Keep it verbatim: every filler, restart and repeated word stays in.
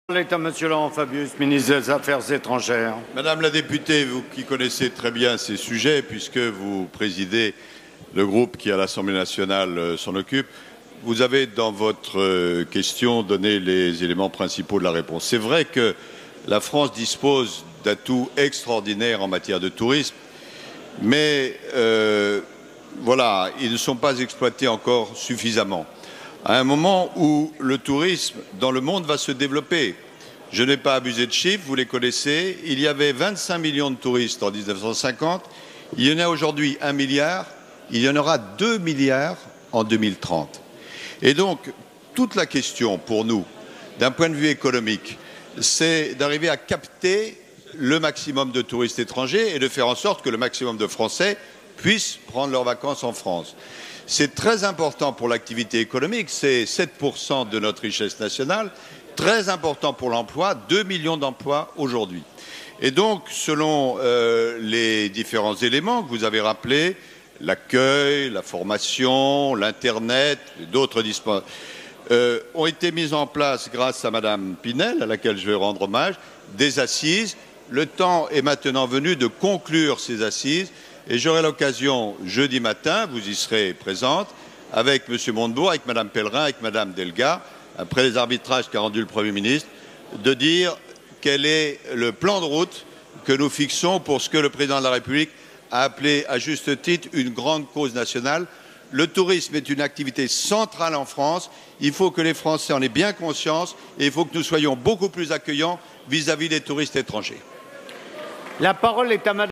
La parole est à Monsieur Laurent Fabius, ministre des Affaires étrangères. Madame la députée, vous qui connaissez très bien ces sujets, puisque vous présidez le groupe qui à l'Assemblée nationale euh, s'en occupe, vous avez dans votre euh, question donné les éléments principaux de la réponse. C'est vrai que la France dispose d'atouts extraordinaires en matière de tourisme, mais euh, voilà, ils ne sont pas exploités encore suffisamment. À un moment où le tourisme dans le monde va se développer. Je n'ai pas abusé de chiffres, vous les connaissez. Il y avait vingt-cinq millions de touristes en mille neuf cent cinquante. Il y en a aujourd'hui un milliard. Il y en aura deux milliards en deux mille trente. Et donc, toute la question pour nous, d'un point de vue économique, c'est d'arriver à capter le maximum de touristes étrangers et de faire en sorte que le maximum de Français puissent prendre leurs vacances en France. C'est très important pour l'activité économique, c'est sept pour cent de notre richesse nationale, très important pour l'emploi, deux millions d'emplois aujourd'hui. Et donc, selon euh, les différents éléments que vous avez rappelés, l'accueil, la formation, l'Internet, d'autres dispositifs, euh, ont été mis en place grâce à Madame Pinel, à laquelle je vais rendre hommage, des assises. Le temps est maintenant venu de conclure ces assises. Et j'aurai l'occasion, jeudi matin, vous y serez présente, avec M. Montebourg, avec Mme Pellerin, avec Mme Delga, après les arbitrages qu'a rendu le Premier ministre, de dire quel est le plan de route que nous fixons pour ce que le Président de la République a appelé à juste titre une grande cause nationale. Le tourisme est une activité centrale en France. Il faut que les Français en aient bien conscience et il faut que nous soyons beaucoup plus accueillants vis-à-vis des touristes étrangers. La parole est à Mme